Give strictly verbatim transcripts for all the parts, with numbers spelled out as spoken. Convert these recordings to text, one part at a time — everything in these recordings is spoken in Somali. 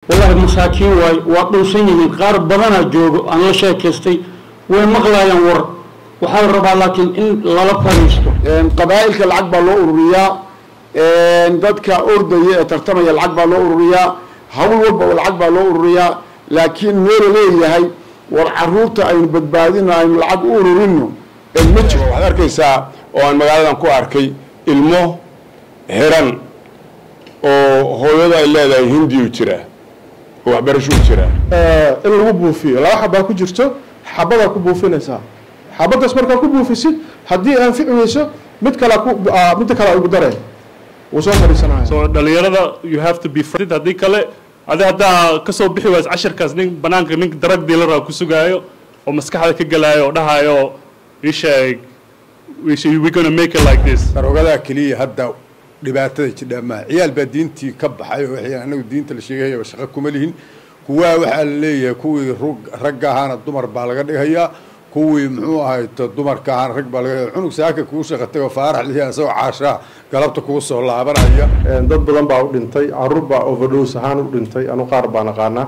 والله مساكين وطوسيني قارب بدنا جوج أنا لا شيء كستي ومغلا ينور وحاول ربع لكن إن لا لا فريستو قبائل كالعقبة لو أوريا ضدك أردية ترتمي العقبة لو أوريا هول وبا والعقبة لو أوريا لكن مير ليه هاي والعروت أي بدبادين أي العقب أورينه المتر وحضر كيسا وأن مقالة نكو أركي المو هران وهو يدا إلا إذا هندي وترى وعبرشو وترى إلا وبو فيه لا حبا كو جرتو حبا كو بو فينيسا حبا اسمركا كو بو فيسي هدي أنفع ويسو مد كلا كو مد كلا ugu dareen وسو فريسanayo so dhalinyarada you have to be friend hadii kale ada hada ka soo bixi waas casharkaas nin banaanka nin drug dealer ku sugaayo oo maskaxda ka galaayo oo dhahayo isheeg we we going to make it like this darogada kaliya hadda dhibaatada jidhama ciyaal ba diintii ka baxay oo waxay anagu diinta la sheegayo shaqo kuma lihin kuwa waxa la leeyahay kuwii rag ahaan dumar baa laga dhigayaa kuwii muxuu ahay dumarka ahaan rag baa laga cunug saaka ku shaqatay oo faarax liyaa soo caasha galabta ku soo laabanaya dad badan baa u dhintay caruur baa overdose ahaan u dhintay anu qaar baan aqaana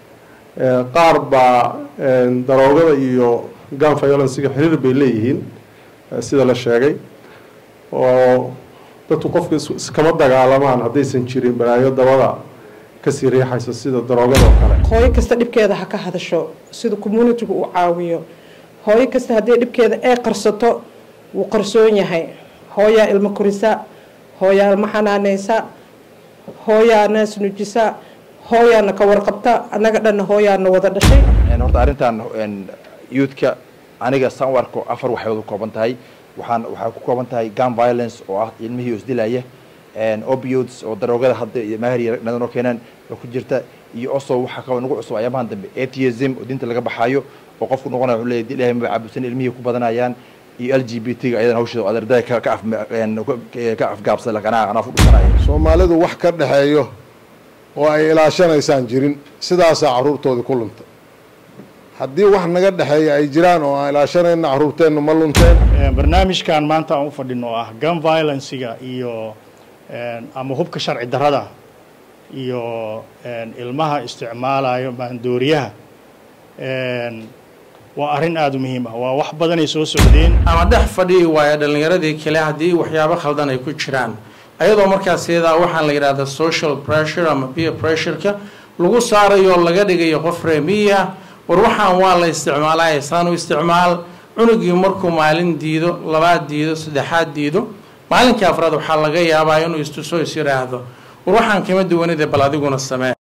qaar baa daroogada iyo gun violence xiriir bay leeyihiin sida la sheegay oo dadku qofka iskama dagaalamaan haddaysan jirin balaayo dabada ka sii riixaysa sida daroogada oo kale hooyo kasta dhibkeeda ha ka hadasho sida community-gu uu caawiyo hooyo kasta haddii dhibkeeda ay qarsato wuu qarsoon yahay hooyaa ilmo korisa hooyaa ilmo xanaanaysa hooyaa naas nujisa hooyaana ka warqabta annaga dhanna hooyaana wada dhashay horta arrintan youthka aniga saan warko afar waxay wada kooban tahay waxaan waxaa ku kooban tahay gun violence oo ah ilmihii isdilaya opioids oo daroogada hadda maahir nadan oo keenan oo ku jirta iyo also waxa ka nagu cusub ayamahan dambe atheism oo diinta laga baxayo oo qofku noqonayo wuxuu leeyahay ilaahay ma caabusan ilmihii ku badanayaan iyo L G B T ga ayadana hawshooda adarday ka ka af ka afgaabsan la kana ana fu dhanayo Soomaalidu wax ka dhaxeeyo oo ay ilaashanaysaan jirin sidaas caruurtooda ku lunta haddii wax naga dhaxeeyo ay jiraan oo aan ilaashanayna caruurteenu ma lunteen barnaamijkan maanta aan u fadhino ah gun violence-ga iyo ama hubka sharci darrada iyo ilmaha isticmaalayo maandooriyaha waa arrin aad u muhiim ah waa wax badan ay soo socdeen ama dhex fadhii waayo dhalinyaradii kale haddii waxyaabo khaldan ay ku jiraan ayadoo markaas iyada waxaan la yiraahdaa social pressure ama peer pressure-ka lagu saarayo laga dhigayo qof reemiya war waxaan waa la isticmaalay saan u isticmaal cunugii markuu maalin diido labaad diido saddexaad diido maalinka afraad waxaa laga yaabaa inuu istuso is yiraahdo war waxaan kama duwanida bal adiguna samee